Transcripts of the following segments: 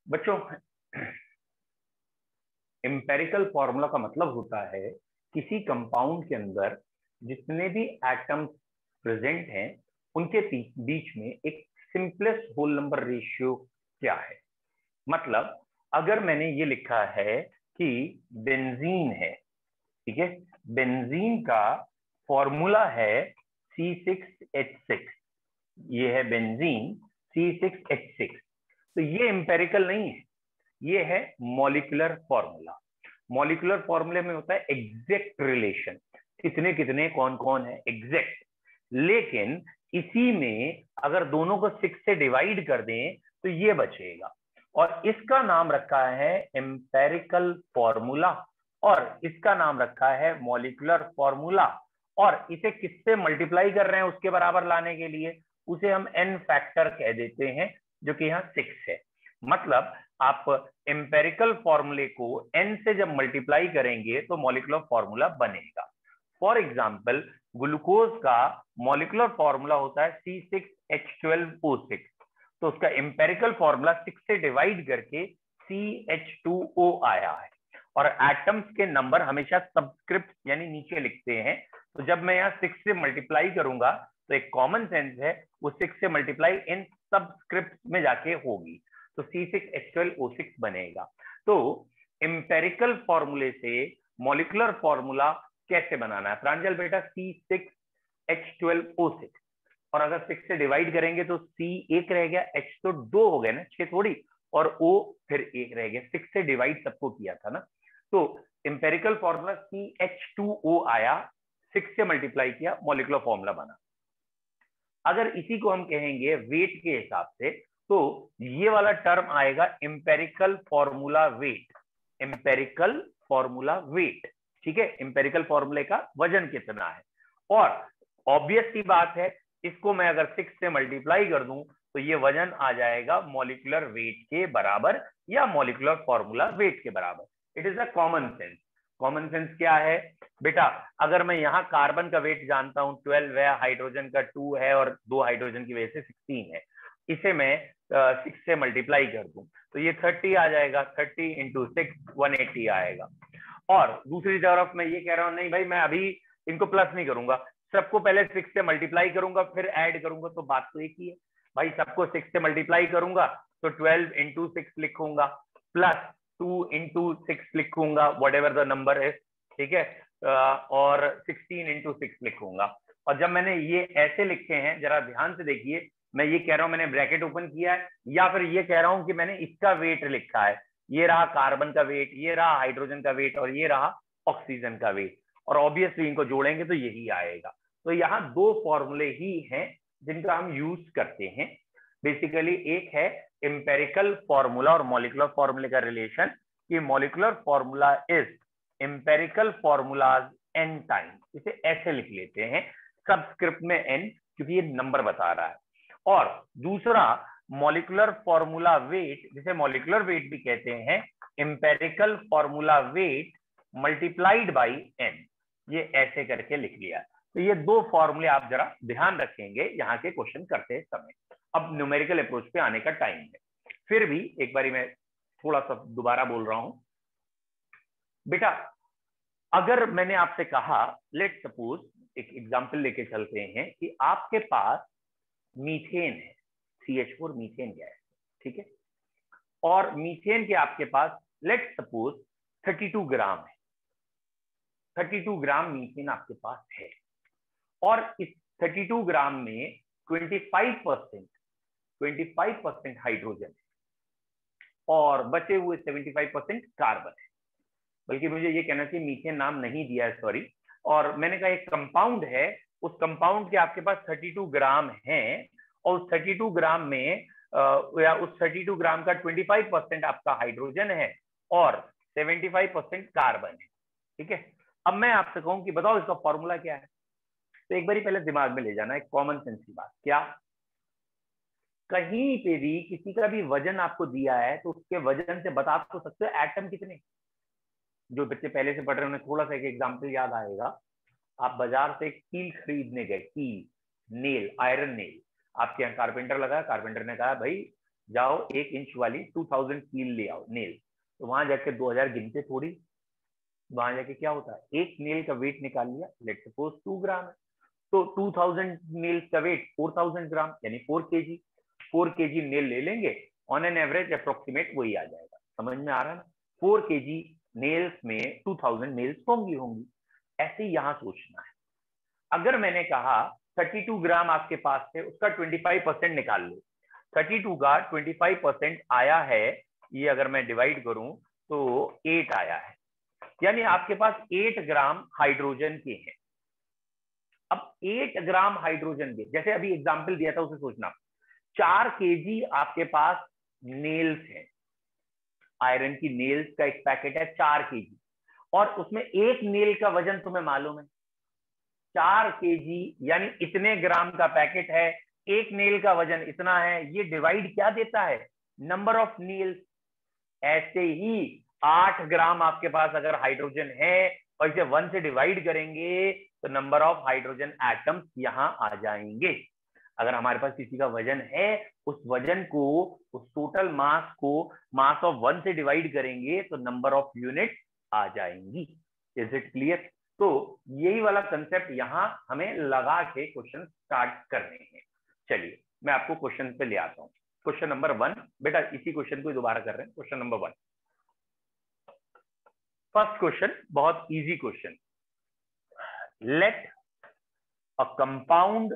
बच्चों, empirical formula का मतलब होता है किसी कंपाउंड के अंदर जितने भी एटम्स प्रेजेंट हैं उनके बीच में एक सिंपलेस्ट होल नंबर रेशियो क्या है। मतलब अगर मैंने ये लिखा है कि बेंजीन है, ठीक है, बेंजीन का फॉर्मूला है C6H6, ये है बेंजीन C6H6, तो ये एम्पेरिकल नहीं है, ये है मॉलिक्यूलर फॉर्मूला। मॉलिक्यूलर फॉर्मूले में होता है एग्जैक्ट रिलेशन, कितने कितने कौन कौन है एग्जैक्ट, लेकिन इसी में अगर दोनों को 6 से डिवाइड कर दें तो ये बचेगा, और इसका नाम रखा है एम्पेरिकल फॉर्मूला, और इसका नाम रखा है मॉलिक्यूलर फॉर्मूला। और इसे किससे मल्टीप्लाई कर रहे हैं उसके बराबर लाने के लिए, उसे हम एन फैक्टर कह देते हैं, जो कि यहाँ 6 है। मतलब आप एम्पेरिकल फॉर्मूले को एन से जब मल्टीप्लाई करेंगे तो मॉलिक्यूलर फॉर्मूला बनेगा। फॉर एग्जाम्पल, ग्लूकोज का मॉलिक्यूलर फॉर्मूला होता है C6H12O6, तो उसका एम्पेरिकल फॉर्मूला 6 से डिवाइड करके CH2O आया है। और एटम्स के नंबर हमेशा सबस्क्रिप्ट यानी नीचे लिखते हैं, तो जब मैं यहाँ 6 से मल्टीप्लाई करूंगा तो एक कॉमन सेंस है वो 6 से मल्टीप्लाई इन सबस्क्रिप्ट में जाके होगी, तो C6H12O6 बनेगा। तो एम्पेरिकल फॉर्मूले से मॉलिक्यूलर फॉर्मूला कैसे बनाना है प्रांजल बेटा? C6H12O6, और अगर 6 से डिवाइड करेंगे तो C एक रह गया, H तो 2 हो गए ना, 6 थोड़ी, और O फिर एक रह गया, 6 से डिवाइड सबको किया था ना, तो एम्पेरिकल फॉर्मूला CH2O आया, 6 से मल्टीप्लाई किया, मॉलिक्यूलर फॉर्मूला बना। अगर इसी को हम कहेंगे वेट के हिसाब से, तो ये वाला टर्म आएगा empirical formula weight, empirical formula weight, ठीक है, एम्पेरिकल फॉर्मूले का वजन कितना है। और ऑब्वियस सी बात है, इसको मैं अगर 6 से मल्टीप्लाई कर दूं तो ये वजन आ जाएगा मॉलिक्यूलर वेट के बराबर या मॉलिक्यूलर फॉर्मूला वेट के बराबर। It is a common sense. Common sense क्या है बेटा? अगर मैं यहाँ कार्बन का वेट जानता हूँ 12 है, हाइड्रोजन का 2 है, और 2 हाइड्रोजन की वजह से 16 है, इसे मैं 6 से मल्टीप्लाई कर दूं तो ये 30 आ जाएगा, 30 इंटू 6 180 आएगा। और दूसरी तरफ मैं ये कह रहा हूँ नहीं भाई, मैं अभी इनको प्लस नहीं करूंगा, सबको पहले 6 से मल्टीप्लाई करूंगा फिर ऐड करूंगा, तो बात तो एक ही है भाई, सबको 6 से मल्टीप्लाई करूंगा तो 12 इंटू 6 लिखूंगा, प्लस 2 इंटू 6 लिखूंगा, वट एवर द नंबर है, ठीक है, और 16 इंटू 6 लिखूंगा। और जब मैंने ये ऐसे लिखे हैं, जरा ध्यान से देखिए, मैं ये कह रहा हूं मैंने ब्रैकेट ओपन किया है, या फिर ये कह रहा हूं कि मैंने इसका वेट लिखा है, ये रहा कार्बन का वेट, ये रहा हाइड्रोजन का वेट, और ये रहा ऑक्सीजन का वेट, और ऑब्वियसली इनको जोड़ेंगे तो यही आएगा। तो यहाँ 2 फॉर्मूले ही हैं जिनका हम यूज करते हैं बेसिकली। एक है एम्पेरिकल फॉर्मूला और मॉलिक्यूलर फॉर्मूले का रिलेशन, कि molecular formula is empirical formulas n time, इसे ऐसे लिख लेते हैं सबस्क्रिप्ट में एन, क्योंकि ये नंबर बता रहा है। और दूसरा मॉलिक्यूलर फॉर्मूला वेट, जिसे मॉलिक्यूलर वेट भी कहते हैं, empirical formula weight multiplied by n, ये ऐसे करके लिख लिया। तो ये 2 फॉर्मूले आप जरा ध्यान रखेंगे यहाँ के क्वेश्चन करते समय। अब न्यूमेरिकल अप्रोच पे आने का टाइम है। फिर भी एक बारी मैं थोड़ा सा दोबारा बोल रहा हूं बेटा, अगर मैंने आपसे कहा, लेट सपोज एक एग्जांपल लेके चलते हैं कि आपके पास मीथेन है, CH4 मीथेन गैस, ठीक है, और मीथेन के आपके पास लेट सपोज 32 ग्राम है, 32 ग्राम मीथेन आपके पास है, और इस 32 ग्राम में 25% हाइड्रोजन है और बचे हुए 75% कार्बन है। बल्कि मुझे ये कहना चाहिए मीथेन नाम नहीं दिया है, सॉरी। और मैंने कहा एक कंपाउंड है, उस कंपाउंड के आपके पास 32 ग्राम है, और उस 32 ग्राम में या उस 32 ग्राम का 25% आपका हाइड्रोजन है और 75% कार्बन है, ठीक है। अब मैं आपसे कहूं कि बताओ इसका फॉर्मूला क्या है, तो एक बार पहले दिमाग में ले जाना एक कॉमन सेंस की बात, क्या कहीं पे भी किसी का भी वजन आपको दिया है तो उसके वजन से बता तो सकते हो एटम कितने। जो बच्चे पहले से पढ़ रहे हैं उन्हें थोड़ा सा एक एग्जाम्पल याद आएगा। आप बाजार से एक कील खरीदने गए, कील, नेल, आयरन नेल, आपके यहाँ कारपेंटर लगा, कारपेंटर ने कहा भाई जाओ 1 इंच वाली 2000 कील ले आओ नेल, तो वहां जाके 2000 गिनते थोड़ी, वहां जाके क्या होता है, एक नेल का वेट निकाल लिया, लेट सपोज 2 ग्राम है, तो 2000 नेल्स का वेट 4000 ग्राम यानी 4 केजी, 4 केजी नेल ले लेंगे, ऑन एन एवरेज अप्रोक्सीमेट वही आ जाएगा। समझ में आ रहा है ना, 4 केजी नेल्स में 2000 नेल्स होंगी। ऐसे ही यहां सोचना है। अगर मैंने कहा 32 ग्राम आपके पास है, उसका 25% निकाल लो, 32 का 25% आया है, ये अगर मैं डिवाइड करूं तो 8 आया है, यानी आपके पास 8 ग्राम हाइड्रोजन के हैं। अब 8 ग्राम हाइड्रोजन के, जैसे अभी एग्जांपल दिया था उसे सोचना, 4 केजी आपके पास नेल्स हैं, आयरन की नेल्स का एक पैकेट है 4 केजी, और उसमें एक नेल का वजन तुम्हें मालूम है 4 केजी, यानी इतने ग्राम का पैकेट है, एक नेल का वजन इतना है। ये डिवाइड क्या देता है, नंबर ऑफ नेल्स। ऐसे ही 8 ग्राम आपके पास अगर हाइड्रोजन है और इसे 1 से डिवाइड करेंगे तो नंबर ऑफ हाइड्रोजन एटम्स यहां आ जाएंगे। अगर हमारे पास किसी का वजन है, उस वजन को, उस टोटल मास को मास ऑफ 1 से डिवाइड करेंगे तो नंबर ऑफ यूनिट आ जाएंगी। Is it clear? तो यही वाला कंसेप्ट यहां हमें लगा के क्वेश्चन स्टार्ट करने हैं। चलिए मैं आपको क्वेश्चन पे ले आता हूं। क्वेश्चन नंबर 1, बेटा इसी क्वेश्चन को दोबारा कर रहे हैं। क्वेश्चन नंबर 1, फर्स्ट क्वेश्चन बहुत easy question. Let a compound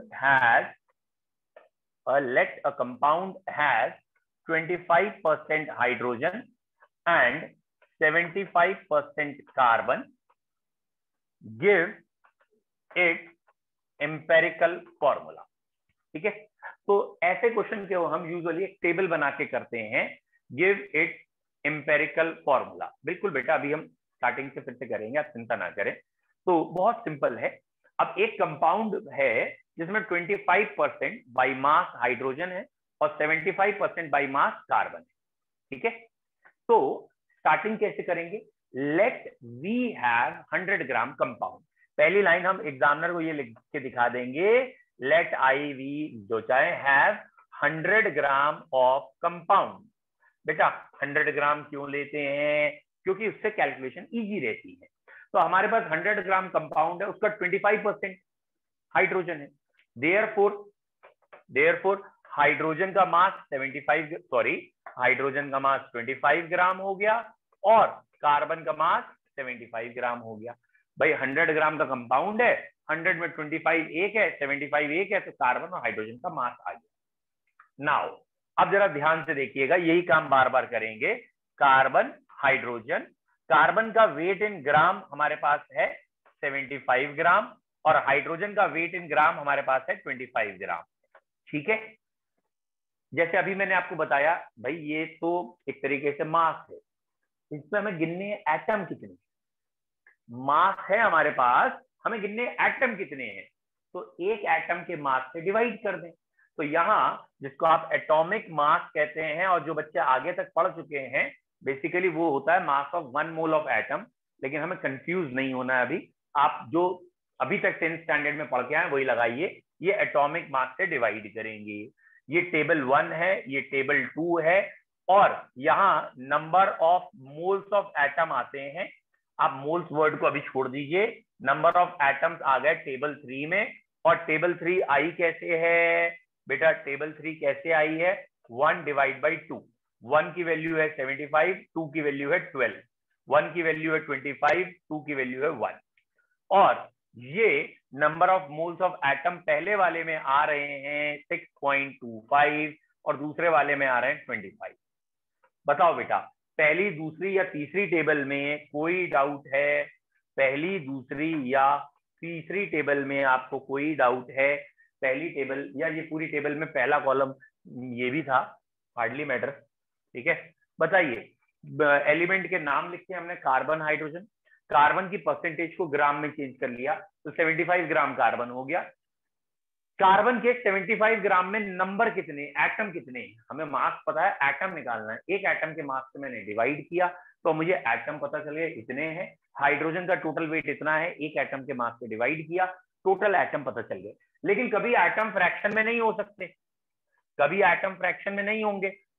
has 25% hydrogen and 75% carbon, give its empirical formula। ठीक है, तो ऐसे क्वेश्चन के हम यूजुअली एक टेबल बना के करते हैं, गिव इट एम्पेरिकल फॉर्मूला। बिल्कुल बेटा, अभी हम स्टार्टिंग से फिर से करेंगे, आप चिंता ना करें। तो बहुत सिंपल है। अब एक कंपाउंड है जिसमें 25% बाई मास हाइड्रोजन है और 75% बाई मास कार्बन है। ठीक है, तो स्टार्टिंग कैसे करेंगे, let we have 100 gram compound. पहली लाइन हम एग्जामिनर को ये लिख के दिखा देंगे, लेट आई वी जो चाहे हैव 100 ग्राम ऑफ कंपाउंड। बेटा 100 ग्राम क्यों लेते हैं, क्योंकि उससे कैलकुलेशन इजी रहती है। तो हमारे पास 100 ग्राम कंपाउंड है, उसका 25% हाइड्रोजन है, देयरफॉर हाइड्रोजन का मास 25 ग्राम हो गया और कार्बन का मास 75 ग्राम हो गया। भाई 100 ग्राम का कंपाउंड है, 100 में 25 एक है, 75 एक है, तो कार्बन और हाइड्रोजन का मास आ गया। नाउ अब जरा ध्यान से देखिएगा, यही काम बार बार करेंगे। कार्बन हाइड्रोजन, कार्बन का वेट इन ग्राम हमारे पास है 75 ग्राम और हाइड्रोजन का वेट इन ग्राम हमारे पास है 25 ग्राम। ठीक है, जैसे अभी मैंने आपको बताया, भाई ये तो एक तरीके से मास है, इसमें हमें गिनने एटम कितने, मास है हमारे पास, हमें गिनने एटम कितने हैं, तो एक एटम के मास से डिवाइड कर दें। तो यहाँ जिसको आप एटॉमिक मास कहते हैं, और जो बच्चे आगे तक पढ़ चुके हैं, बेसिकली वो होता है mass of 1 mole of atom. लेकिन हमें कंफ्यूज नहीं होना है अभी, आप जो अभी तक 10th स्टैंडर्ड में पढ़ के आए वही लगाइए। ये एटॉमिक मास से डिवाइड करेंगे। ये टेबल 1 है, ये टेबल 2 है, और यहाँ number of moles of atom आते हैं। आप मोल्स वर्ड को अभी छोड़ दीजिए, नंबर ऑफ एटम्स आ गए टेबल 3 में। और टेबल 3 आई कैसे है बेटा, टेबल 3 कैसे आई है, 1 डिवाइड बाई 2। 1 की वैल्यू है 75, 2 की वैल्यू है 12, 1 की वैल्यू है 25, 2 की वैल्यू है 1। और ये number of moles of atom पहले वाले में आ रहे हैं 6.25 और दूसरे वाले में आ रहे हैं 25। बताओ बेटा, पहली, दूसरी या तीसरी टेबल में कोई डाउट है? पहली, दूसरी या तीसरी टेबल में आपको कोई डाउट है? पहली टेबल या ये पूरी टेबल में पहला कॉलम ये भी था, हार्डली मैटर। ठीक है, बताइए एलिमेंट के नाम लिख के हमने कार्बन हाइड्रोजन, कार्बन की परसेंटेज को ग्राम में चेंज कर लिया तो 75 ग्राम कार्बन हो गया। कार्बन के 75 ग्राम में नंबर कितने, एटम कितने, हमें मास पता है, एटम निकालना है। एक एटम के मास से मैंने डिवाइड किया तो मुझे एटम पता चल गया इतने हैं। हाइड्रोजन का टोटल वेट इतना है, एक एटम के मास से डिवाइड किया, टोटल एटम पता चल गए। लेकिन कभी एटम फ्रैक्शन में नहीं हो सकते, कभी एटम फ्रैक्शन में नहीं होंगे,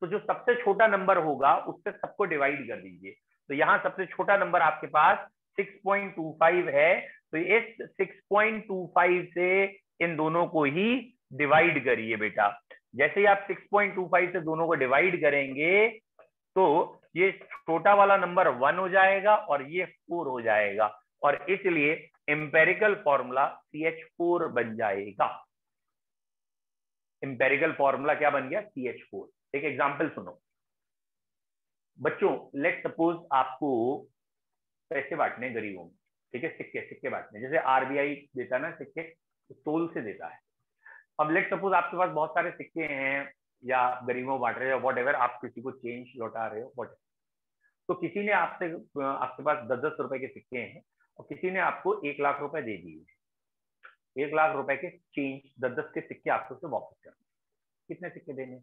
तो जो सबसे छोटा नंबर होगा उससे सबको डिवाइड कर दीजिए। तो यहाँ सबसे छोटा नंबर आपके पास 6.25 है, तो इस 6.25 से इन दोनों को ही डिवाइड करिए बेटा। जैसे ही आप 6.25 से दोनों को डिवाइड करेंगे तो ये छोटा वाला नंबर 1 हो जाएगा और ये 4 हो जाएगा, और इसलिए एम्पेरिकल फॉर्मूला CH4 बन जाएगा। एम्पेरिकल फॉर्मूला क्या बन गया? CH4। एक एग्जांपल सुनो बच्चों, लेट सपोज आपको पैसे बांटने गरीबों में, ठीक है, सिक्के बांटने, जैसे RBI देता है ना सिक्के, तो तोल से देता है। अब लेट सपोज आपके पास बहुत सारे सिक्के हैं या गरीबों बांट रहे हो, वॉट एवर, आप किसी को चेंज लौटा रहे हो, वॉट, तो किसी ने आपके पास 10-10 रुपए के सिक्के हैं और किसी ने आपको 1 लाख रुपए दे दिए। 1 लाख रुपए के चेंज 10-10 के सिक्के आपको उसे वापस करने। कितने सिक्के देने?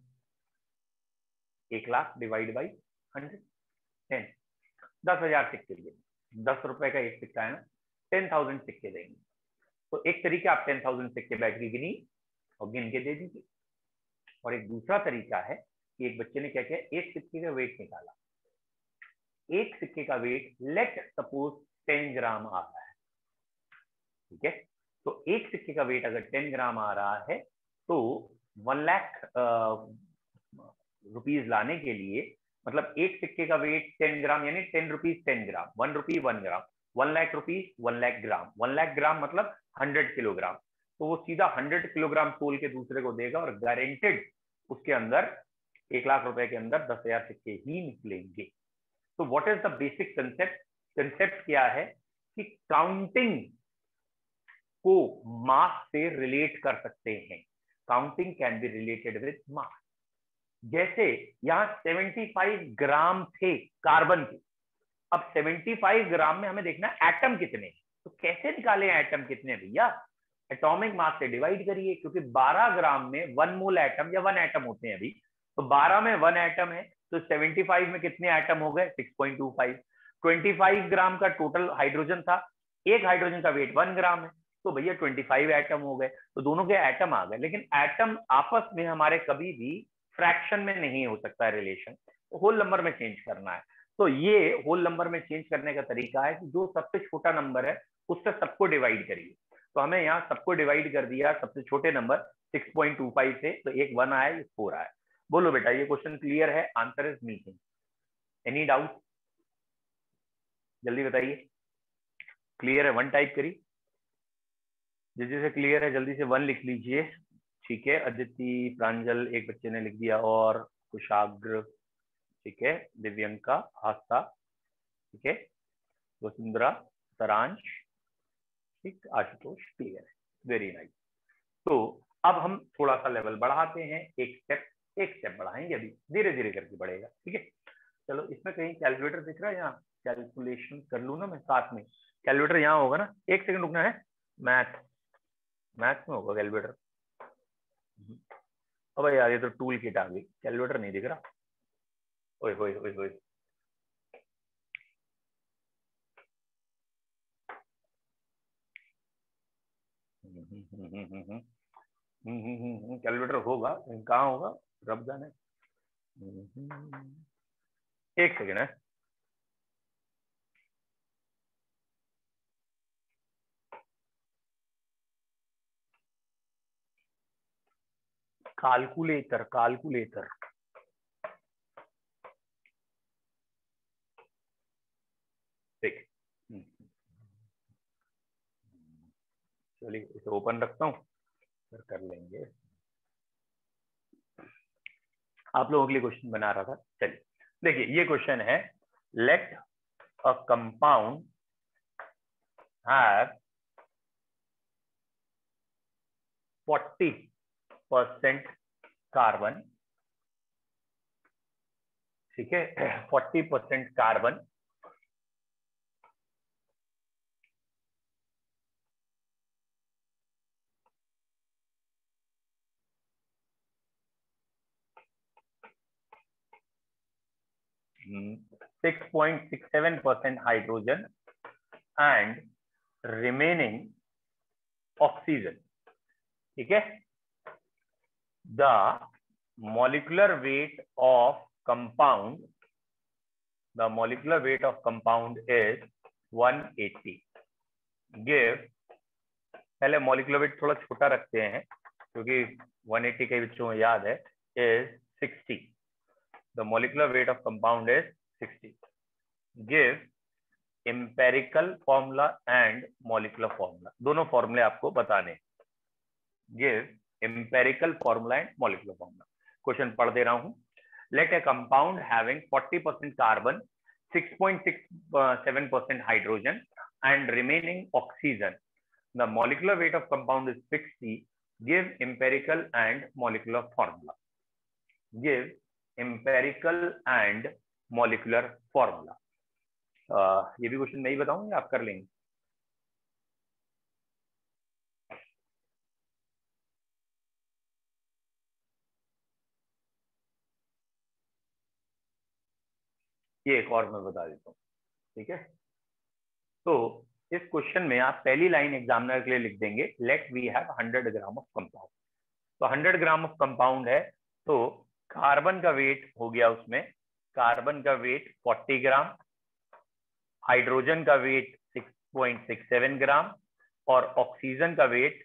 1 लाख डिवाइड बाई 100, 10, 10,000 सिक्के देंगे। 10 रुपए का एक सिक्का है ना, 10,000 सिक्के देंगे। तो एक तरीका, आप 10,000 सिक्के बैठ के गिनी और गिन के दे दीजिए। और एक दूसरा तरीका है कि एक बच्चे ने क्या किया, एक सिक्के का वेट निकाला। एक सिक्के का वेट लेट सपोज 10 ग्राम आ रहा है, ठीक है, तो एक सिक्के का वेट अगर 10 ग्राम आ रहा है तो 1 लाख रुपीज लाने के लिए, मतलब एक सिक्के का वेट 10 ग्राम यानी 10 rupees 10 gram, 1 rupee 1 gram, 1 lakh rupees 1 lakh gram, 1 lakh gram मतलब 100 किलोग्राम। तो वो सीधा 100 किलोग्राम तोल के दूसरे को देगा और गारंटेड उसके अंदर 1 लाख रुपए के अंदर 10,000 सिक्के ही निकलेंगे। तो what is the basic concept? Concept क्या है कि काउंटिंग को मास से रिलेट कर सकते हैं। Counting can be related with mass. जैसे यहां 75 ग्राम थे कार्बन के, अब 75 ग्राम में हमें देखना एटम कितने हैं, तो कैसे निकालें एटम कितने भैया? एटॉमिक मास से डिवाइड करिए, क्योंकि 12 ग्राम में 1 मोल एटम या 1 एटम होते हैं अभी, तो 12 में 1 एटम है, तो 75 में कितने एटम हो गए? 6.25। 25 ग्राम का टोटल हाइड्रोजन था, एक हाइड्रोजन का वेट 1 ग्राम है, तो भैया 25 एटम हो गए, तो दोनों के एटम आ गए। लेकिन एटम आपस में हमारे कभी भी फ्रैक्शन में नहीं हो सकता है रिलेशन, तो होल नंबर में चेंज करना है। तो ये होल नंबर में चेंज करने का तरीका है कि जो सबसे छोटा नंबर है उससे सबको डिवाइड करिए। तो हमें यहाँ सबको डिवाइड कर दिया सबसे छोटे नंबर 6.25 से, तो एक 1 आया, एक 4 आया। बोलो बेटा, ये क्वेश्चन क्लियर है? Answer is meeting. Any doubt? जल्दी बताइए। क्लियर है? 1 टाइप करी, जिसे क्लियर है जल्दी से 1 लिख लीजिए। ठीक है, अदिति, प्रांजल, एक बच्चे ने लिख दिया, और कुशाग्र, ठीक है, दिव्यंका, आस्था, ठीक है, वसुंधरा, सरांश, ठीक, आशुतोष, क्लियर है, वेरी नाइस। तो अब हम थोड़ा सा लेवल बढ़ाते हैं, एक स्टेप बढ़ाएंगे, अभी धीरे धीरे करके बढ़ेगा, ठीक है। चलो, इसमें कहीं कैलकुलेटर दिख रहा है? यहाँ कैलकुलेशन कर लू ना मैं साथ में, कैलकुलेटर यहाँ होगा ना, एक सेकंड रुकना है, मैथ में होगा कैलकुलेटर। अब यार ये तो टूल किट आ गई, कैलकुलेटर नहीं दिख रहा। ओए ओए ओए ओए, कैलकुलेटर होगा, कहाँ होगा, रब जाने। एक सेकेंड है, कैलकुलेटर ठीक, चलिए इसे ओपन रखता हूँ, फिर कर लेंगे। आप लोगों के लिए क्वेश्चन बना रहा था। चलिए देखिए, ये क्वेश्चन है, let a compound have 40% carbon, ठीक है, 40% carbon, Hmm, 6.67% hydrogen and remaining oxygen, ठीक है। The molecular weight of compound, the molecular weight of compound is 180. Give, पहले molecular weight थोड़ा छोटा रखते हैं क्योंकि 180 के बच्चों में याद है, is 60. The molecular weight of compound is 60. Give empirical formula and molecular formula. दोनों फॉर्मूले आपको बताने. Give empirical formula and molecular formula. Question पढ़ दे रहा हूं. Let a compound having 40% carbon, 6.67% hydrogen and remaining oxygen. The molecular weight of compound is 60. Give empirical and molecular formula. Give empirical and molecular formula. ये भी question मैं ही बताऊंगा, आप कर लेंगे. ये एक और मैं बता देता हूँ, ठीक है. तो इस क्वेश्चन में आप पहली लाइन एग्जामिनर के लिए लिख देंगे, let we have 100 gram of compound. तो 100 ग्राम ऑफ कंपाउंड है, तो कार्बन का वेट हो गया, उसमें कार्बन का वेट 40 ग्राम, हाइड्रोजन का वेट 6.67 ग्राम और ऑक्सीजन का वेट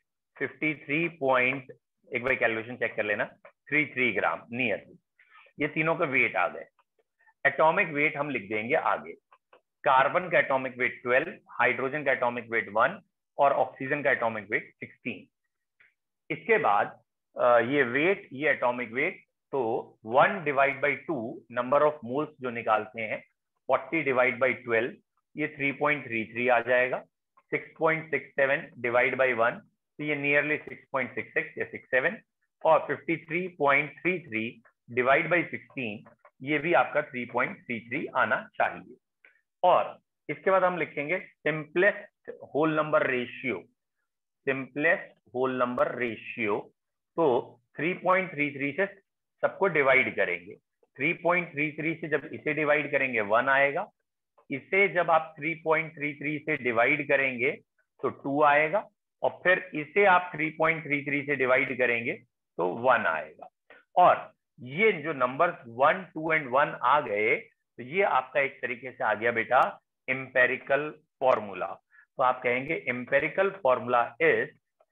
53. एक बार कैलकुलेशन चेक कर लेना, 33 ग्राम नियरली. ये तीनों का वेट आ गए. एटॉमिक वेट हम लिख देंगे आगे. कार्बन का एटॉमिक वेट 12, हाइड्रोजन का एटॉमिक वेट 1 और ऑक्सीजन का एटॉमिक वेट 16. इसके बाद ये वेट, ये एटॉमिक वेट, तो 1 divide by 2 number of moles जो निकालते हैं, 40 डिवाइड बाई 12, ये 3.33 आ जाएगा. 6.67 डिवाइड बाई 1, तो ये नियरली 6.66 या 67, और 53.33 डिवाइड बाई 16, ये भी आपका 3.33 आना चाहिए. और इसके बाद हम लिखेंगे simplest whole number ratio. Simplest whole number ratio, तो 3.33 से सबको डिवाइड करेंगे. 3.33 से जब इसे डिवाइड करेंगे 1 आएगा. इसे जब आप 3.33 से डिवाइड करेंगे तो 2 आएगा, और फिर इसे आप 3.33 से डिवाइड करेंगे तो 1 आएगा. और ये जो नंबर्स 1, 2 एंड 1 आ गए, तो ये आपका एक तरीके से आ गया बेटा एम्पेरिकल फॉर्मूला. तो आप कहेंगे एम्पेरिकल फॉर्मूला इज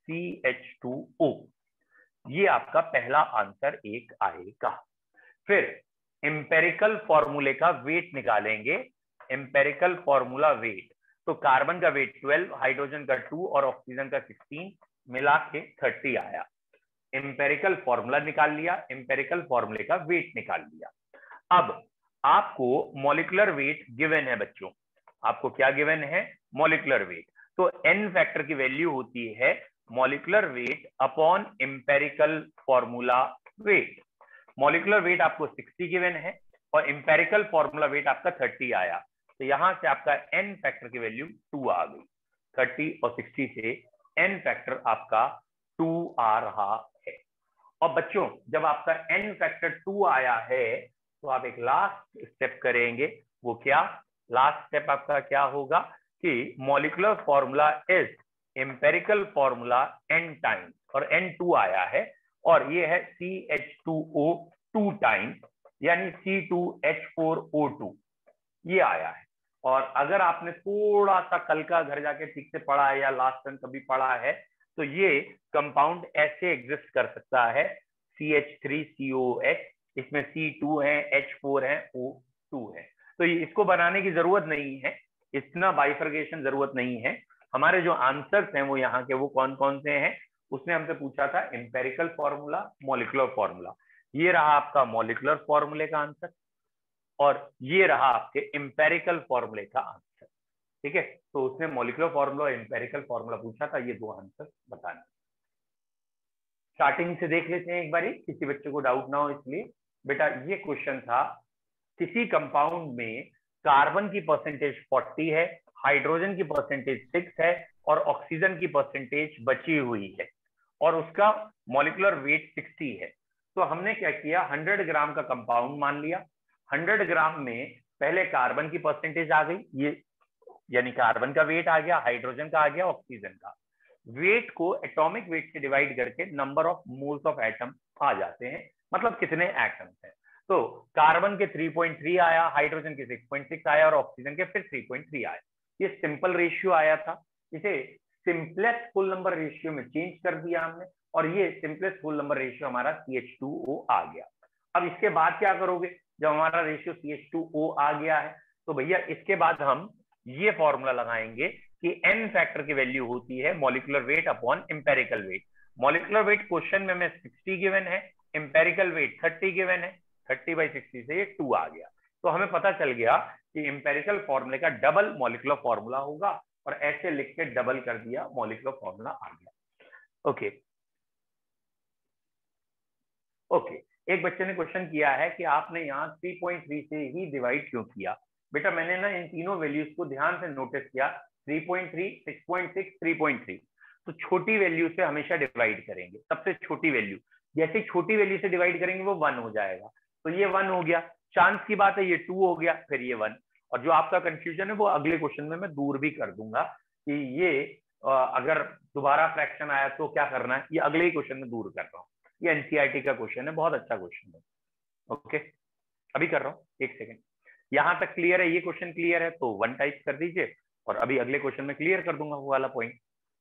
CH2O. ये आपका पहला आंसर एक आएगा. फिर एम्पेरिकल फॉर्मूले का वेट निकालेंगे. एम्पेरिकल फॉर्मूला वेट, तो कार्बन का वेट 12, हाइड्रोजन का 2 और ऑक्सीजन का 16, मिला के 30 आया. एम्पेरिकल फॉर्मूला निकाल लिया, एम्पेरिकल फॉर्मूले का वेट निकाल लिया. अब आपको मॉलिक्यूलर वेट गिवन है बच्चों. आपको क्या गिवन है? Molecular weight. तो n फैक्टर की वैल्यू होती है molecular weight upon empirical formula weight. Molecular weight आपको 60 गिवन है और एम्पेरिकल फॉर्मूला वेट आपका 30 आया. तो यहां से आपका n फैक्टर की वैल्यू 2 आ गई. 30 और 60 से n फैक्टर आपका 2 आ रहा है. और बच्चों जब आपका n फैक्टर 2 आया है, तो आप एक लास्ट स्टेप करेंगे. वो क्या? लास्ट स्टेप आपका क्या होगा कि molecular formula is empirical formula n times, और n 2 आया है, और ये है CH2O 2 टाइम्स, यानी C2H4O2 ये आया है. और अगर आपने थोड़ा सा कल का घर जाके ठीक से पढ़ा है या लास्ट टाइम कभी पढ़ा है, तो ये कंपाउंड ऐसे एग्जिस्ट कर सकता है CH3COH, इसमें C2 है, H4 है, O2 है. तो इसको बनाने की जरूरत नहीं है, इतना बाइफर्केशन जरूरत नहीं है. हमारे जो आंसर्स हैं वो यहाँ के वो कौन कौन से हैं, उसने हमसे पूछा था एम्पेरिकल फॉर्मूला, मॉलिक्यूलर फॉर्मूला. ये रहा आपका मॉलिक्यूलर फॉर्मूले का आंसर, और ये रहा आपके एम्पेरिकल फॉर्मूले का आंसर. ठीक है, तो उसने मॉलिक्यूलर फॉर्मूला और एम्पेरिकल फॉर्मूला पूछा था. ये दो आंसर बताना. स्टार्टिंग से देख लेते हैं एक बारी, किसी बच्चे को डाउट ना हो इसलिए. बेटा ये क्वेश्चन था, किसी कंपाउंड में कार्बन की परसेंटेज 40 है, हाइड्रोजन की परसेंटेज 6 है और ऑक्सीजन की परसेंटेज बची हुई है, और उसका मॉलिक्यूलर वेट 60 है. तो हमने क्या किया, 100 ग्राम का कंपाउंड मान लिया. 100 ग्राम में पहले कार्बन की परसेंटेज आ गई, ये यानी कार्बन का वेट आ गया, हाइड्रोजन का आ गया, ऑक्सीजन का. वेट को एटॉमिक वेट से डिवाइड करके number of moles of atom आ जाते हैं, मतलब कितने एटम्स हैं। तो कार्बन के 3.3 आया, हाइड्रोजन के 6.6 आया और ऑक्सीजन के फिर 3.3 आया। ये सिंपल रेशियो आया था, इसे सिंपलेस्ट होल नंबर रेशियो में चेंज कर दिया हमने और ये सिंपलेस्ट होल नंबर रेशियो हमारा CH2O आ गया। अब इसके बाद क्या करोगे, जब हमारा रेशियो CH2O आ गया है तो भैया इसके बाद हम ये फॉर्मूला लगाएंगे कि n फैक्टर की वैल्यू होती है molecular weight upon empirical weight. Molecular weight question में 60 गिवन है, एम्पेरिकल वेट 30 गिवन है, 30/60 से ये 2 आ गया। तो हमें पता चल गया कि एम्पेरिकल फॉर्मूले का डबल मॉलिक्यूलर फॉर्मूला होगा और ऐसे लिख के डबल कर दिया, मॉलिक्यूलर फॉर्मूला आ गया। ओके ओके, एक बच्चे ने क्वेश्चन किया है कि आपने यहाँ 3.3 से ही डिवाइड क्यों किया। बेटा मैंने ना इन तीनों वैल्यूज को ध्यान से नोटिस किया, 3.3, 6.6, 3.3। तो छोटी वैल्यू से हमेशा डिवाइड करेंगे, सबसे छोटी वैल्यू, जैसे छोटी वैल्यू से डिवाइड करेंगे वो 1 हो जाएगा। तो ये 1 हो गया, चांस की बात है ये 2 हो गया, फिर ये 1। और जो आपका कंफ्यूजन है वो अगले क्वेश्चन में मैं दूर भी कर दूंगा कि ये अगर दोबारा फ्रैक्शन आया तो क्या करना है, ये अगले ही क्वेश्चन में दूर कर रहा हूँ। ये एनसीईआरटी का क्वेश्चन है, बहुत अच्छा क्वेश्चन है। ओके अभी कर रहा हूँ, एक सेकेंड। यहां तक क्लियर है, ये क्वेश्चन क्लियर है तो 1 टाइप कर दीजिए और अभी अगले क्वेश्चन में क्लियर कर दूंगा वो वाला पॉइंट।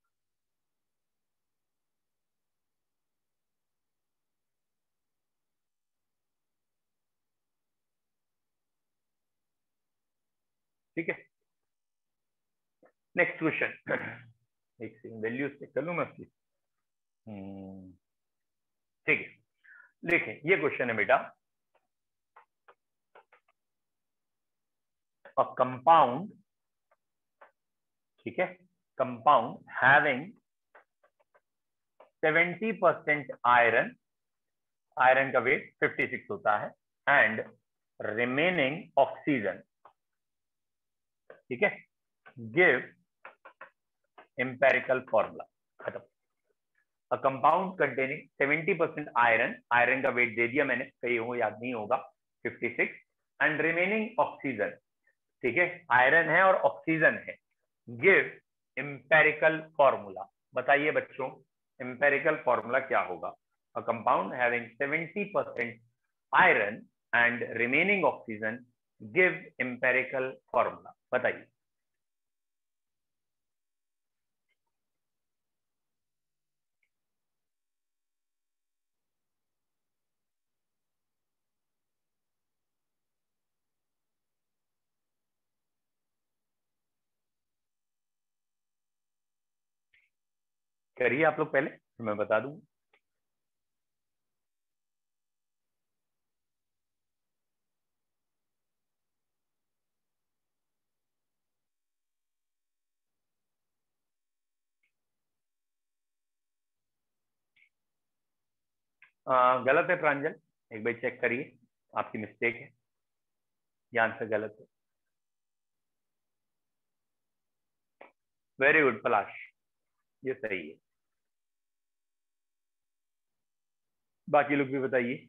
ठीक है, नेक्स्ट क्वेश्चन। एक सेकेंड, वैल्यू चेक कर लूं मैं उसकी। ठीक है, देखिए ये क्वेश्चन है बेटा, अ कंपाउंड, ठीक है, कंपाउंड हैविंग 70% आयरन, आयरन का वेट 56 होता है, एंड रिमेनिंग ऑक्सीजन, ठीक है, गिव एम्पेरिकल फॉर्मूला। खत्म। A compound containing 70% iron, iron का वेट दे दिया मैंने, कहीं हो याद नहीं होगा, 56, एंड रिमेनिंग ऑक्सीजन, ठीक है, आयरन है और ऑक्सीजन है, गिव एम्पेरिकल फॉर्मूला। बताइए बच्चों एम्पेरिकल फॉर्मूला क्या होगा। A compound having 70% iron and remaining oxygen, give empirical formula, बताइए। करिए आप लोग पहले, तो मैं बता दूंगा। गलत है प्रांजल, एक बार चेक करिए, आपकी मिस्टेक है, ये आंसर गलत है। वेरी गुड पलाश, ये सही है। बाकी लोग भी बताइए।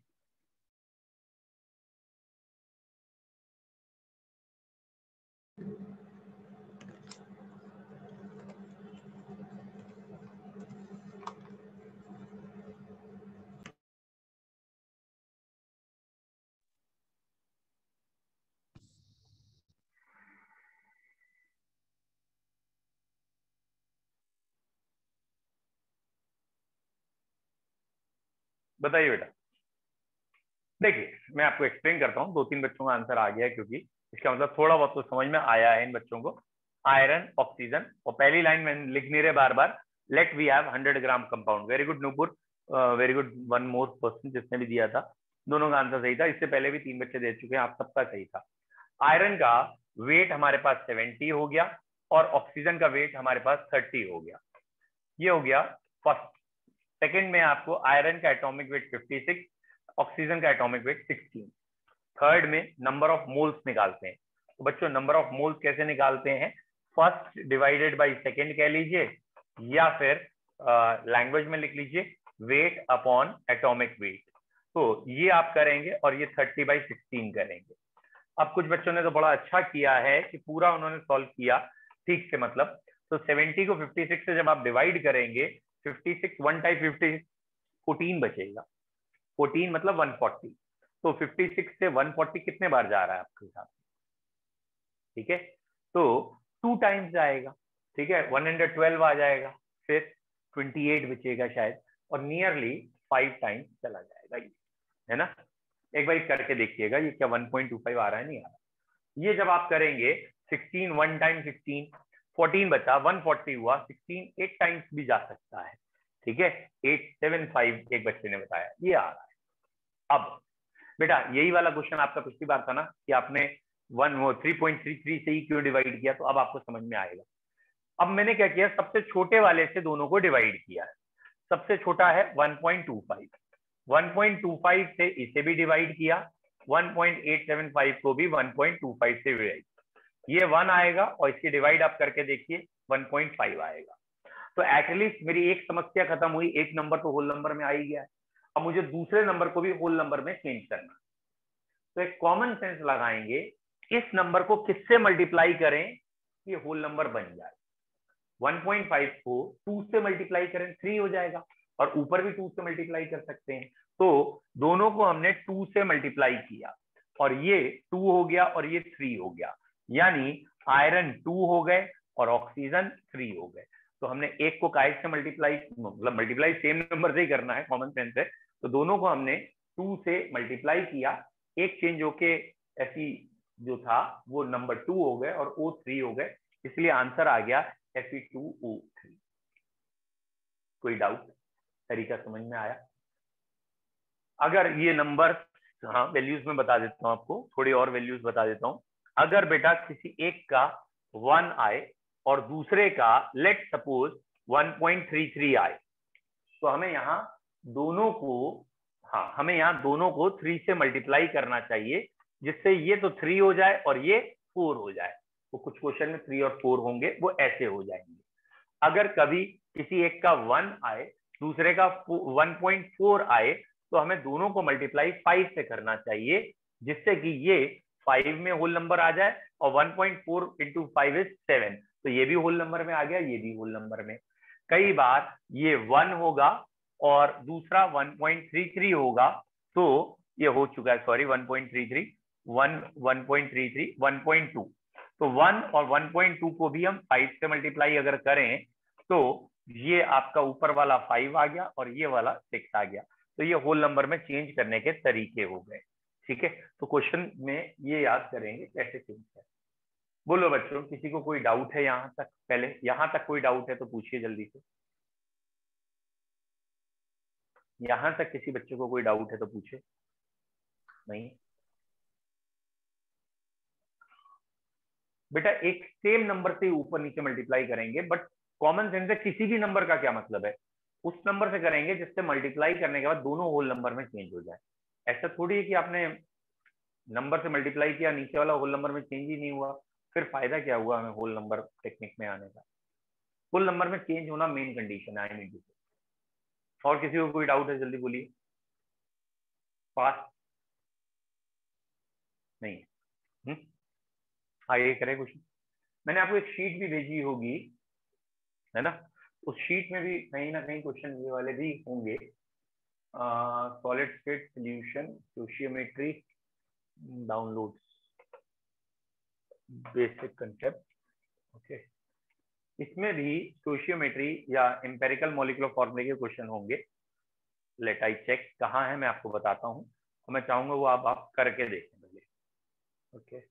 बताइए बेटा। देखिए मैं आपको एक्सप्लेन करता हूँ, 2-3 बच्चों का आंसर आ गया है, क्योंकि इसका मतलब थोड़ा बहुत तो समझ में आया है इन बच्चों को। आयरन, ऑक्सीजन, और पहली लाइन में लिख नहीं रहे बार बार, let we have 100 gram compound. Very good Nupur, very good, one more person जिसने भी दिया था, दोनों का आंसर सही था। इससे पहले भी 3 बच्चे दे चुके हैं, आप सबका सही था। आयरन का वेट हमारे पास 70 हो गया और ऑक्सीजन का वेट हमारे पास 30 हो गया, ये हो गया फर्स्ट। सेकंड में आपको आयरन का एटॉमिक वेट 56, ऑक्सीजन का एटॉमिक वेट 16। थर्ड में नंबर ऑफ मोल्स निकालते हैं। तो बच्चों नंबर ऑफ मोल्स कैसे निकालते हैं, फर्स्ट डिवाइडेड बाय सेकंड कह लीजिए, या फिर लैंग्वेज में लिख लीजिए वेट अपॉन एटॉमिक वेट। तो ये आप करेंगे और ये 30/16 करेंगे। अब कुछ बच्चों ने तो बड़ा अच्छा किया है कि पूरा उन्होंने सॉल्व किया ठीक से, मतलब तो 70 को 56 से जब आप डिवाइड करेंगे, 56 1 टाइप 56 14 बचेगा। 14 मतलब 140, तो 56 से 140 कितने बार जा रहा है आपके हिसाब से? ठीक है, तो 2 टाइम्स जाएगा, ठीक है, 112 आ जाएगा, फिर 28 बचेगा शायद, और नियरली 5 टाइम्स चला जाएगा ये, है ना। एक बार करके देखिएगा ये क्या 1.25 आ रहा है, नहीं आ रहा। ये जब आप करेंगे 16 1 टाइम 16, 14 बचा, 140 हुआ, 16 8 टाइम्स भी जा सकता है, ठीक है। 875 एक बच्चे ने बताया, ये आ रहा है। अब बेटा यही वाला क्वेश्चन आपका पिछली बार था ना कि आपने 3.33 से ही क्यों डिवाइड किया, तो अब आपको समझ में आएगा। अब मैंने क्या किया, सबसे छोटे वाले से दोनों को डिवाइड किया है। सबसे छोटा है 1.25, 1.25 से इसे भी डिवाइड किया, 1.875 को भी 1.25 से डिवाइड, ये 1 आएगा, और इसकी डिवाइड आप करके देखिए 1.5 आएगा। तो एटलीस्ट मेरी एक समस्या खत्म हुई, एक नंबर तो होल नंबर में आ ही गया है। अब मुझे दूसरे नंबर को भी होल नंबर में चेंज करना, तो एक कॉमन सेंस लगाएंगे, इस नंबर को किससे मल्टीप्लाई करें कि होल नंबर बन जाए। 1.5 को 2 से मल्टीप्लाई करें 3 हो जाएगा, और ऊपर भी 2 से मल्टीप्लाई कर सकते हैं। तो दोनों को हमने 2 से मल्टीप्लाई किया, और ये 2 हो गया और ये 3 हो गया, यानी आयरन 2 हो गए और ऑक्सीजन 3 हो गए। तो हमने एक को काय से मल्टीप्लाई, मतलब मल्टीप्लाई सेम नंबर से ही करना है, कॉमन सेंस है, तो दोनों को हमने 2 से मल्टीप्लाई किया, एक चेंज होके ऐसी जो था वो नंबर 2 हो गए और O3 हो गए, इसलिए आंसर आ गया Fe2O3। कोई डाउट? तरीका समझ में आया? अगर ये नंबर, हाँ वैल्यूज में बता देता हूं आपको, थोड़ी और वैल्यूज बता देता हूं। अगर बेटा किसी एक का 1 आए और दूसरे का लेट सपोज 1.33 आए, तो हमें यहाँ दोनों को, हाँ हमें यहाँ दोनों को 3 से मल्टीप्लाई करना चाहिए, जिससे ये तो 3 हो जाए और ये 4 हो जाए। तो कुछ क्वेश्चन में 3 और 4 होंगे, वो ऐसे हो जाएंगे। अगर कभी किसी एक का 1 आए, दूसरे का 1.4 आए, तो हमें दोनों को मल्टीप्लाई 5 से करना चाहिए, जिससे कि ये 5 में होल नंबर आ जाए, और 1.4 इंटू 5 इज 7, तो ये भी होल नंबर में आ गया, ये भी होल नंबर में। कई बार ये 1 होगा और दूसरा 1.33 होगा, तो ये हो चुका है, सॉरी 1.33 1.2, तो 1 और 1.2 को भी हम 5 से मल्टीप्लाई अगर करें, तो ये आपका ऊपर वाला 5 आ गया और ये वाला 6 आ गया। तो ये होल नंबर में चेंज करने के तरीके हो गए, ठीक है। तो क्वेश्चन में ये याद करेंगे कैसे चेंज करें। बोलो बच्चों, किसी को कोई डाउट है यहाँ तक? पहले यहाँ तक कोई डाउट है तो पूछिए जल्दी से। यहाँ तक किसी बच्चे को कोई डाउट है तो पूछे। नहीं बेटा, एक सेम नंबर से ऊपर नीचे मल्टीप्लाई करेंगे, बट कॉमन सेंस है, किसी भी नंबर का क्या मतलब है, उस नंबर से करेंगे जिससे मल्टीप्लाई करने के बाद दोनों होल नंबर में चेंज हो जाए। ऐसा थोड़ी है कि आपने नंबर से मल्टीप्लाई किया, नीचे वाला होल नंबर में चेंज ही नहीं हुआ, फिर फायदा क्या हुआ हमें होल नंबर टेक्निक में आने का। होल नंबर में चेंज होना मेन कंडीशन है, आई मीन टू से। और किसी को कोई डाउट है जल्दी बोलिए। पास नहीं है? आगे करें कुछ। मैंने आपको एक शीट भी भेजी होगी, है ना, उस शीट में भी कहीं ना कहीं क्वेश्चन ये वाले भी होंगे। Solid state solution stoichiometry download basic concept, okay. इसमें भी स्टोइचियोमेट्री या एम्पिरिकल मॉलिक्यूलर फॉर्मूले के क्वेश्चन होंगे। लेट आई चेक कहाँ है, मैं आपको बताता हूँ, तो मैं चाहूंगा वो आप करके देखें पहले, ओके।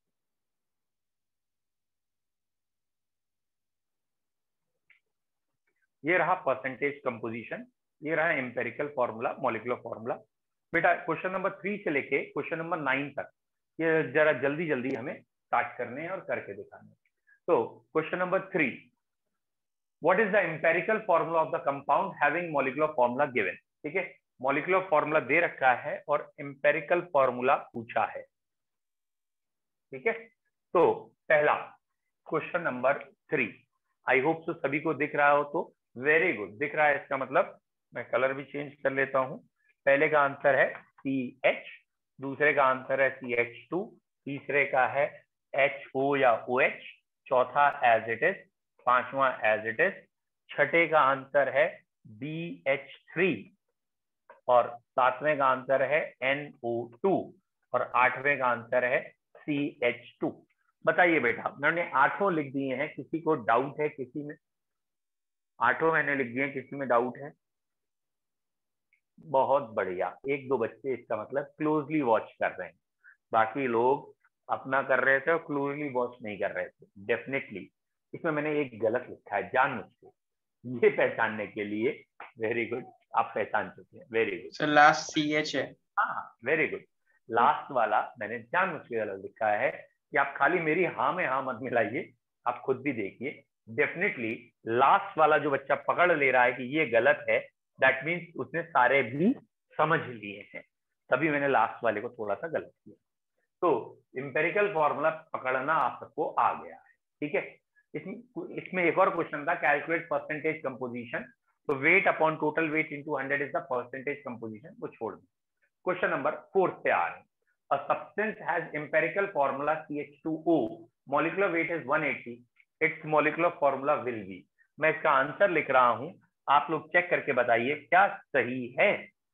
ये रहा परसेंटेज कंपोजिशन, ये रहा एम्पेरिकल फॉर्मूला मॉलिक्यूलर फॉर्मूला। बेटा क्वेश्चन नंबर 3 से लेके क्वेश्चन नंबर 9 तक ये जरा जल्दी जल्दी हमें स्टार्ट करने हैं और करके दिखाने हैं। तो question number 3, what is the empirical formula of the compound having molecular formula given. ठीक है, मॉलिक्यूलर फॉर्मूला दे रखा है और एम्पेरिकल फॉर्मूला पूछा है, ठीक है। तो पहला question number 3, I hope so सभी को दिख रहा हो, तो वेरी गुड, दिख रहा है, इसका मतलब मैं कलर भी चेंज कर लेता हूं। पहले का आंसर है CH, दूसरे का आंसर है CH2, तीसरे का है HO या OH, चौथा एज इट इज, पांचवा एज इट इज, छठे का आंसर है BH3, और 7वें का आंसर है NO2 और 8वें का आंसर है CH2। बताइए बेटा, मैंने 8 लिख दिए हैं, किसी को डाउट है? किसी में 8 मैंने लिख दिए, किसी में डाउट है? बहुत बढ़िया, 1-2 बच्चे इसका मतलब क्लोजली वॉच कर रहे हैं, बाकी लोग अपना कर रहे थे और क्लोजली वॉच नहीं कर रहे थे। डेफिनेटली इसमें मैंने एक गलत लिखा है जानबूझ के, ये पहचानने के लिए। वेरी गुड, आप पहचान चुके हैं, very good. Sir last CH है। हाँ वेरी गुड, लास्ट वाला मैंने जानबूझ के गलत लिखा है कि आप खाली मेरी हाँ में हाँ मत मिलाइए, आप खुद भी देखिए। डेफिनेटली लास्ट वाला जो बच्चा पकड़ ले रहा है कि ये गलत है, दैट मीन्स उसने सारे भी समझ लिए हैं, तभी मैंने लास्ट वाले को थोड़ा सा गलत किया। तो इंपेरिकल फॉर्मूला पकड़ना आप सबको आ गया है, ठीक है। इसमें एक और क्वेश्चन था, कैलकुलेट परसेंटेज कंपोजिशन। तो weight upon total weight into 100 is the percentage composition, वो छोड़ दो। क्वेश्चन नंबर 4 से आ रहे हैं। A substance has empirical formula CH2O, molecular weight is 180, its molecular formula will be। मैं इसका आंसर लिख रहा हूं, आप लोग चेक करके बताइए क्या सही है।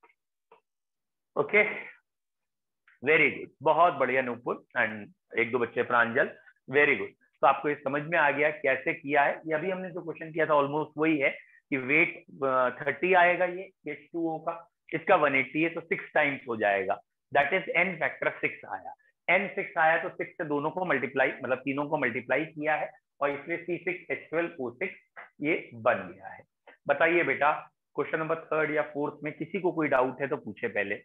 ओके वेरी गुड, बहुत बढ़िया नूपुर एंड 1-2 बच्चे प्रांजल, वेरी गुड। तो आपको ये समझ में आ गया कैसे किया है। ये अभी हमने जो क्वेश्चन किया था ऑलमोस्ट वही है कि वेट 30 आएगा ये H2O का, इसका 180 है तो 6 टाइम्स हो जाएगा, दैट इज n फैक्टर 6 आया। n 6 आया तो 6 से दोनों को मल्टीप्लाई, मतलब तीनों को मल्टीप्लाई किया है और इसलिए C6H12O6 ये बन गया है। बताइए बेटा, क्वेश्चन नंबर 3 या 4 में किसी को कोई डाउट है तो पूछे पहले।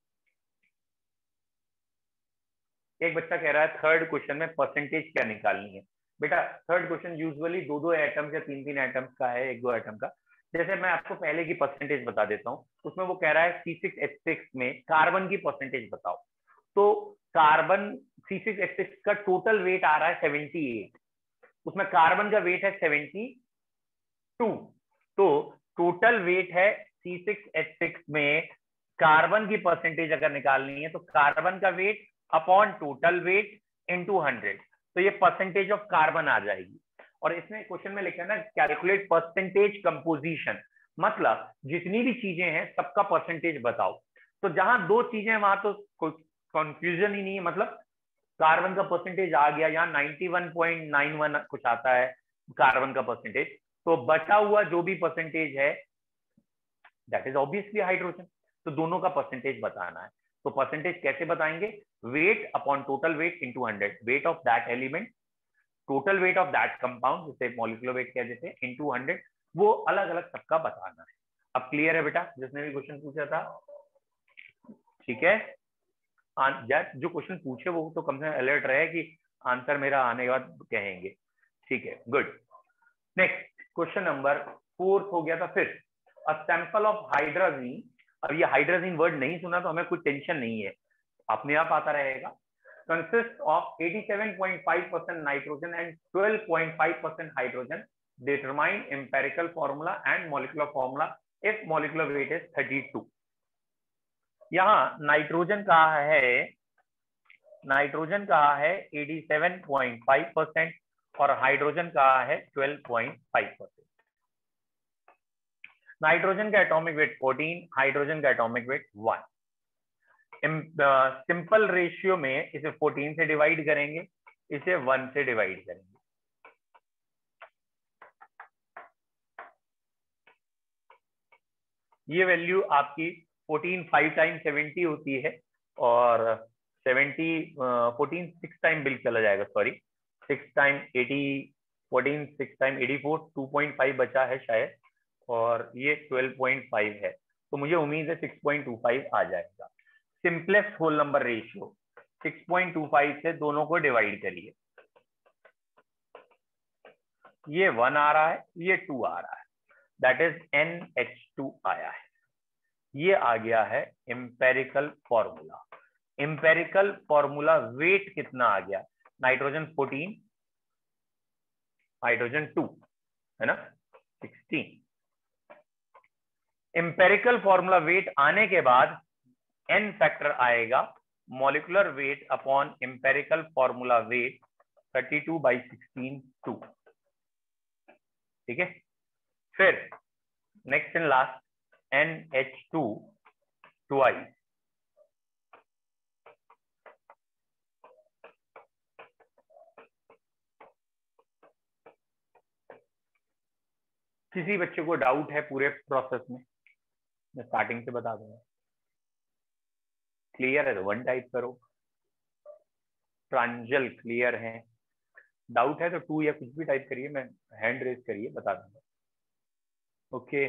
एक बच्चा कह रहा है थर्ड क्वेश्चन में परसेंटेज क्या निकालनी है। बेटा थर्ड क्वेश्चन यूजुअली 2-2 एटम्स या 3-3 एटम्स का है, 1-2 एटम का। जैसे मैं आपको पहले की परसेंटेज बता देता हूँ, उसमें वो कह रहा है C6H6 में कार्बन की परसेंटेज बताओ। तो कार्बन C6H6 का टोटल वेट आ रहा है 78, उसमें कार्बन का वेट है 72, तो टोटल वेट है C6H6 में कार्बन की परसेंटेज अगर निकालनी है तो कार्बन का weight upon total weight into 100, तो ये परसेंटेज ऑफ कार्बन आ जाएगी। और इसमें क्वेश्चन में लिखा है ना कैलकुलेट परसेंटेज कंपोजिशन, मतलब जितनी भी चीजें हैं सबका परसेंटेज बताओ। तो जहां 2 चीजें वहां तो कोई कंफ्यूजन ही नहीं है, मतलब कार्बन का परसेंटेज आ गया, यहाँ 91.91 कुछ आता है कार्बन का परसेंटेज, तो बचा हुआ जो भी परसेंटेज है दैट इज ऑब्वियसली हाइड्रोजन, तो दोनों का परसेंटेज बताना है। तो परसेंटेज कैसे बताएंगे, weight upon total weight into 100, weight of that element, total weight of that compound जिसे मॉलिक्यूलर वेट कह देते हैं, इनटू 100, वो अलग अलग सबका बताना है। अब क्लियर है बेटा जिसने भी क्वेश्चन पूछा था? ठीक है, जो क्वेश्चन पूछे वो तो कम से कम अलर्ट रहे कि आंसर मेरा आने के बाद कहेंगे। ठीक है गुड। नेक्स्ट क्वेश्चन नंबर 4 हो गया था। फिर अ सैंपल ऑफ हाइड्रोजीन, अब ये हाइड्रोजीन वर्ड नहीं सुना तो हमें कोई टेंशन नहीं है, अपने आप आता रहेगा। Consist of 87.5% nitrogen and 12.5% hydrogen, determine empirical formula and molecular formula if molecular weight is 32। यहाँ नाइट्रोजन कहा है 87.5% और हाइड्रोजन कहा है 12.5%। नाइट्रोजन का एटॉमिक वेट 14, हाइड्रोजन का एटॉमिक वेट 1। सिंपल रेशियो में इसे 14 से डिवाइड करेंगे, इसे 1 से डिवाइड करेंगे। ये वैल्यू आपकी 14 5 टाइम 70 होती है और 14 6 टाइम बिल चला जाएगा, सॉरी 6 टाइम 80, 14 6 टाइम 84, 2.5 बचा है शायद, और ये 12.5 है, तो मुझे उम्मीद है 6.25 आ जाएगा। सिंपलेस्ट होल नंबर रेशियो 6.25 से दोनों को डिवाइड करिए, ये 1 आ रहा है, ये 2 आ रहा है, दैट इज NH2 आया है। ये आ गया है empirical formula. Empirical formula weight कितना आ गया, नाइट्रोजन 14, हाइड्रोजन 2 है ना 16। एम्पेरिकल फॉर्मूला वेट आने के बाद n फैक्टर आएगा, molecular weight upon empirical formula weight 32/16 2। ठीक है, फिर next and last NH2 twice. किसी बच्चे को डाउट है पूरे प्रोसेस में? मैं स्टार्टिंग से बता दूंगा। क्लियर है तो 1 टाइप करो। प्रांजल क्लियर है? डाउट है तो 2 या कुछ भी टाइप करिए, मैं हैंड रेज करिए, बता दूंगा। ओके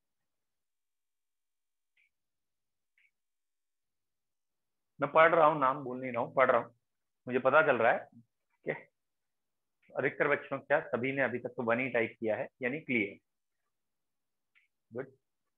मैं पढ़ रहा हूँ, नाम बोल नहीं रहा हूँ, पढ़ रहा हूँ, मुझे पता चल रहा है कि अधिकतर बच्चों क्या सभी ने अभी तक तो 1 ही टाइप किया है, यानी क्लियर। गुड,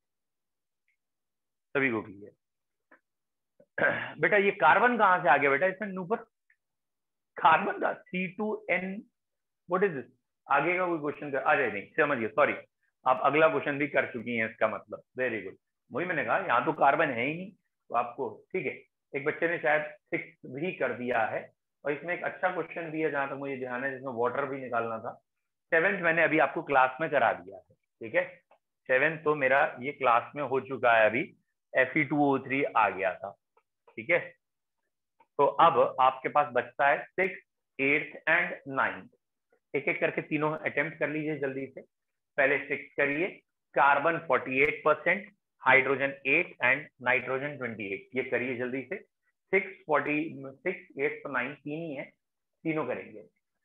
सभी को क्लियर। बेटा ये कार्बन कहाँ से आ गया बेटा इसमें ऊपर? कार्बन का C2N, व्हाट इज दिस? आगे का कोई क्वेश्चन कर, अरे नहीं समझ गया, सॉरी, आप अगला क्वेश्चन भी कर चुकी हैं, इसका मतलब वेरी गुड। वही मैंने कहा यहाँ तो कार्बन है ही नहीं, तो आपको ठीक है। एक बच्चे ने शायद 6 भी कर दिया है, और इसमें एक अच्छा क्वेश्चन भी है जहां तक मुझे ध्यान है, जिसमें वाटर भी निकालना था। 7th मैंने अभी आपको क्लास में करा दिया है, ठीक है। 7th तो मेरा ये क्लास में हो चुका है, अभी Fe2O3 आ गया था, ठीक है। तो अब आपके पास बचता है 6, 8 एंड 9। एक एक करके तीनों अटेम्प्ट कर लीजिए जल्दी से। पहले 6 करिए, कार्बन 48%, हाइड्रोजन 8 एंड नाइट्रोजन 28। ये करिए जल्दी से। 6, 46, 8 तो 9 तीन ही है, तीनों करेंगे।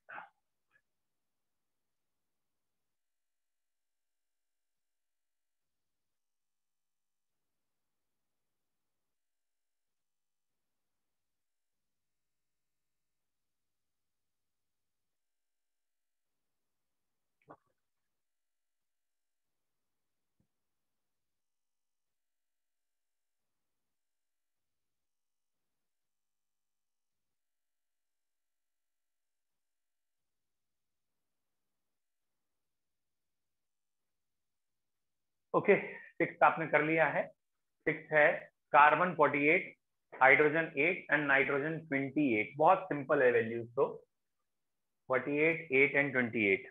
ओके 6 आपने कर लिया है। 6 है कार्बन 48, हाइड्रोजन 8 एंड नाइट्रोजन 28। बहुत सिंपल है वैल्यूज तो, 48, 8 एंड 28।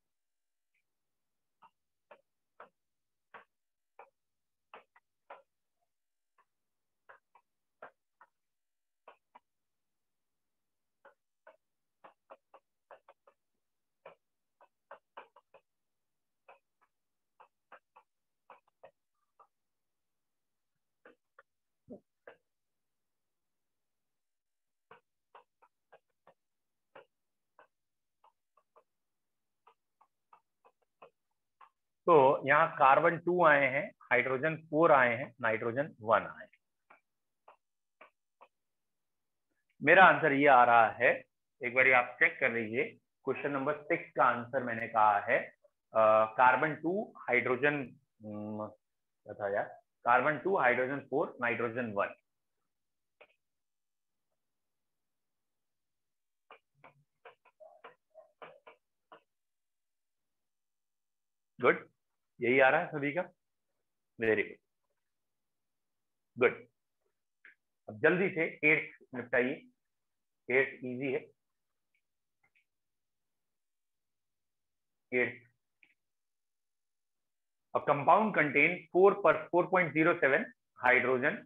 तो यहाँ कार्बन 2 आए हैं, हाइड्रोजन 4 आए हैं, नाइट्रोजन 1 आए हैं। मेरा आंसर ये आ रहा है, एक बार आप चेक कर लीजिए। क्वेश्चन नंबर 6 का आंसर मैंने कहा है कार्बन 2 हाइड्रोजन क्या था यार, कार्बन 2 हाइड्रोजन 4 नाइट्रोजन 1। गुड, यही आ रहा है सभी का, वेरी गुड गुड। अब जल्दी से 8 निपटाइए, 8 इजी है। 8 A compound contains 4.07 hydrogen,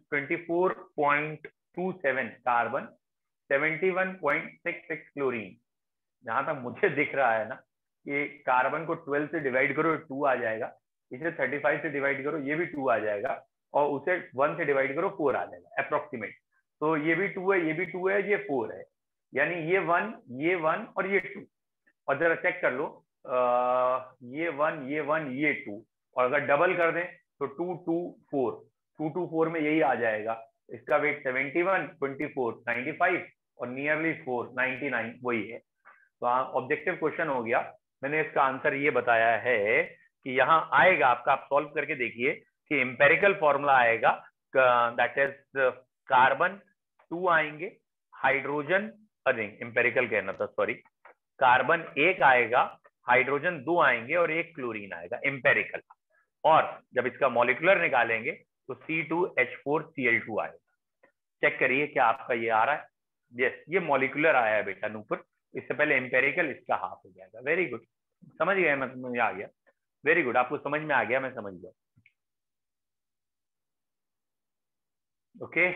24.27 carbon, 71.66 chlorine. जहां तक मुझे दिख रहा है ना, कि कार्बन को 12 से डिवाइड करो 2 आ जाएगा, इसे 35 से डिवाइड करो ये भी 2 आ जाएगा, और उसे 1 से डिवाइड करो 4 आ जाएगा अप्रोक्सीमेट। तो ये भी 2 है, ये भी 2 है, ये 4 है, यानी ये 1, ये 1 और ये 2। और जरा चेक कर लो, ये 1, ये 1, ये 2, और अगर डबल कर दें तो 2, 2, 4, 2, 2, 4 में यही आ जाएगा। इसका वेट 71, 24, 95 और नियरली 4, 99 वही है। तो ऑब्जेक्टिव क्वेश्चन हो गया। मैंने इसका आंसर ये बताया है कि यहाँ आएगा आपका, आप सॉल्व करके देखिए कि इंपेरिकल फॉर्मूला आएगा, दैट इज कार्बन 2 आएंगे, हाइड्रोजन, अरे इंपेरिकल कहना था सॉरी, कार्बन 1 आएगा, हाइड्रोजन 2 आएंगे और 1 क्लोरीन आएगा इंपेरिकल। और जब इसका मॉलिक्यूलर निकालेंगे तो C2H4Cl2 आएगा। चेक करिए क्या आपका ये आ रहा है। यस, ये मॉलिक्यूलर आया है बेटा नूपुर, इससे पहले इंपेरिकल, इसका हाफ हो जाएगा। वेरी गुड, समझ गए, मैं मुझे आ गया। वेरी गुड, आपको समझ में आ गया, मैं समझ गया। ओके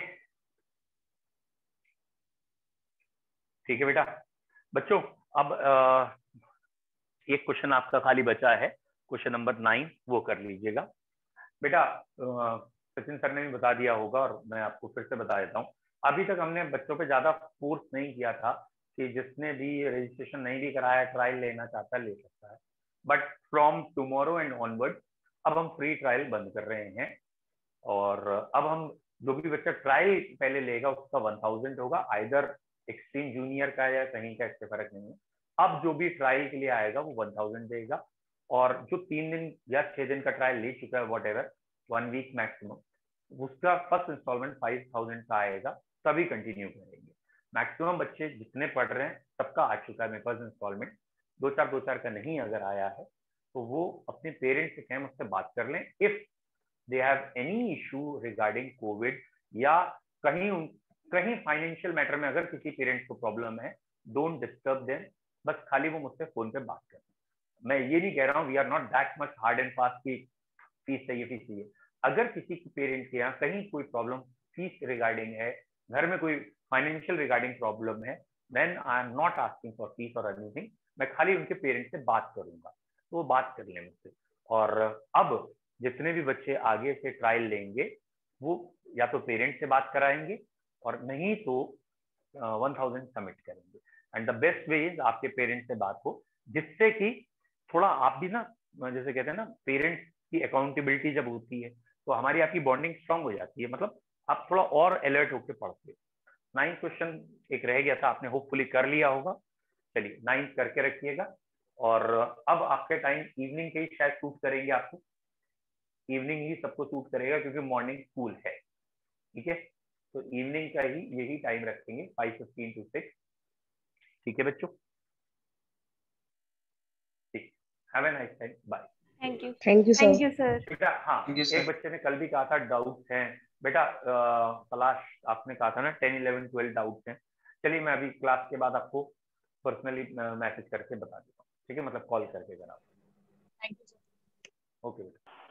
ठीक है बेटा। बच्चों अब एक क्वेश्चन आपका खाली बचा है, क्वेश्चन नंबर 9, वो कर लीजिएगा बेटा। सचिन सर ने भी बता दिया होगा और मैं आपको फिर से बता देता हूँ। अभी तक हमने बच्चों पे ज्यादा फोर्स नहीं किया था कि जिसने भी रजिस्ट्रेशन नहीं भी कराया, ट्रायल लेना चाहता है ले सकता है, but from tomorrow and onward अब हम फ्री ट्रायल बंद कर रहे हैं। और अब हम जो भी बच्चा ट्रायल पहले लेगा उसका 1000 होगा, आइदर एक्सट्रीम जूनियर का या कहीं का, इससे फर्क नहीं है। अब जो भी ट्रायल के लिए आएगा वो 1000 देगा, और जो 3 दिन या 6 दिन का ट्रायल ले चुका है, वॉट एवर 1 वीक मैक्सिमम, उसका फर्स्ट इंस्टॉलमेंट 5000 का आएगा, तभी कंटिन्यू करेंगे। मैक्सिमम बच्चे जितने पढ़ रहे हैं सबका आ चुका है मेरे पास इंस्टॉलमेंट, दो चार का नहीं अगर आया है तो वो अपने पेरेंट्स से कहें, मुझसे बात कर लें। If they have any issue regarding Covid या कहीं कहीं फाइनेंशियल मैटर में अगर किसी पेरेंट्स को प्रॉब्लम है, डोंट डिस्टर्ब देम, बस खाली वो मुझसे फोन पे बात करें। मैं ये नहीं कह रहा हूँ we are not that much hard and fast की फीस चाहिए फीस चाहिए। अगर किसी की पेरेंट्स के यहाँ कहीं कोई प्रॉब्लम फीस रिगार्डिंग है, घर में कोई फाइनेंशियल रिगार्डिंग प्रॉब्लम है, then I am not asking for fees और एनीथिंग, मैं खाली उनके पेरेंट्स से बात करूंगा, तो वो बात कर लें मुझसे। और अब जितने भी बच्चे आगे से ट्रायल लेंगे वो या तो पेरेंट्स से बात कराएंगे और नहीं तो 1000 सबमिट करेंगे। And the best way is आपके पेरेंट्स से बात हो, जिससे कि थोड़ा आप भी ना, जैसे कहते हैं ना, पेरेंट्स की अकाउंटेबिलिटी जब होती है तो हमारी आपकी बॉन्डिंग स्ट्रांग हो जाती है, मतलब आप थोड़ा और अलर्ट होकर पढ़ते हो। 9 क्वेश्चन एक रह गया था, आपने होपफुली कर लिया होगा। चलिए 9 करके रखिएगा। और अब आपके टाइम इवनिंग के ही शायद सूट करेंगे आपको, इवनिंग ही सबको सूट करेगा क्योंकि मॉर्निंग स्कूल है, ठीक है। तो इवनिंग का ही यही टाइम रखेंगे 5:15 to 6, ठीक है बच्चों। ठीक, have a nice time, bye. Thank you thank you sir. बेटा हाँ, एक बच्चे ने कल भी कहा था डाउट्स हैं बेटा, पलाश आपने कहा था ना 10, 11, 12 डाउट्स हैं। चलिए मैं अभी क्लास के बाद आपको पर्सनली मैसेज करके बता देता हूँ, ठीक है, मतलब कॉल करके अगर आप। Thank you sir. ओके बेटा।